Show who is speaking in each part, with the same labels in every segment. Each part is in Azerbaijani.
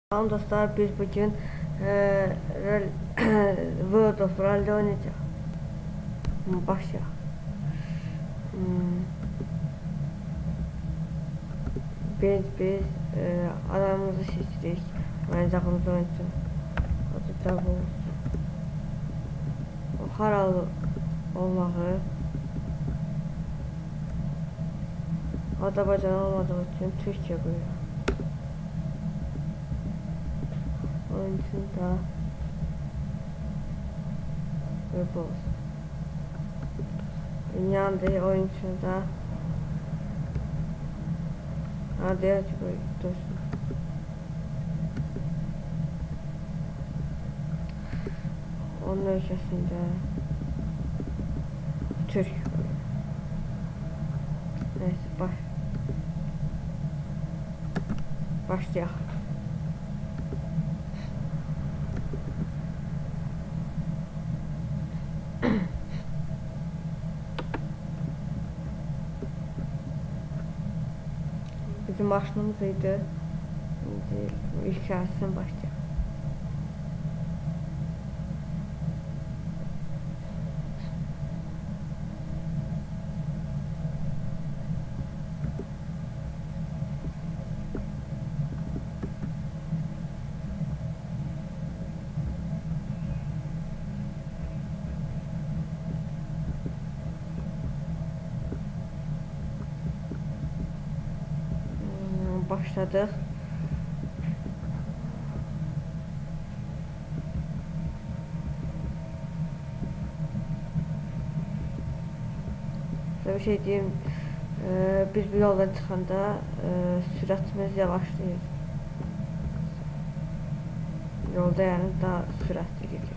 Speaker 1: Salam dostlar, biz bugün World of Rally oynayacağıq. Başlayaq. Biz adamımızı seçirik. Oynayacağımız oyuncu. Adı da bu olsun. Haralı olmağı. Azərbaycan olmadığı üçün Türkiyə qoyuyor. Oyuncunda bu olsun. Dünyanın oyuncunda hadi açık dursun. Onun ölkəsində Türk. Neyse başlayaq. Bizim maşınımız idi. Şimdi ilk hərəsindən başlayaq. Başladık. Bir şey diyeyim, biz bu yoldan çıxanda sürətimiz yavaşlayır. Yolda yəni daha sürətli gedirik.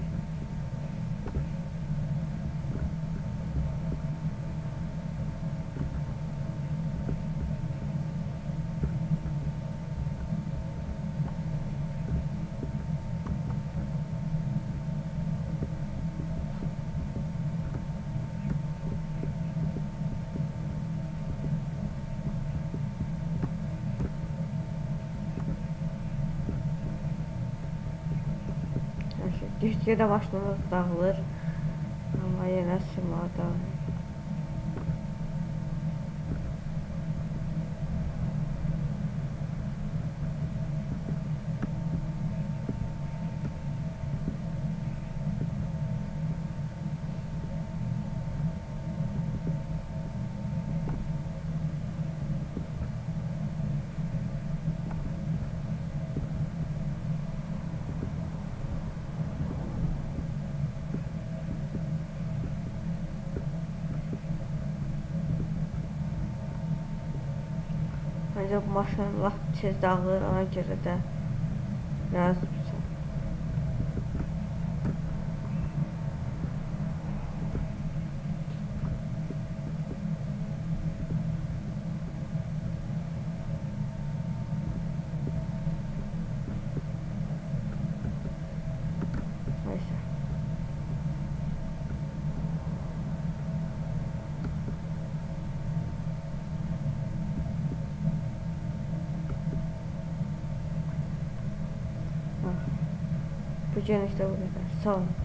Speaker 1: Türkiye'de başımız dağılır ama yine sırmada. Bence bu maşın lap tez dağılır, ona görə də biraz neyse. Bugün işte bu kadar. Sağ olun.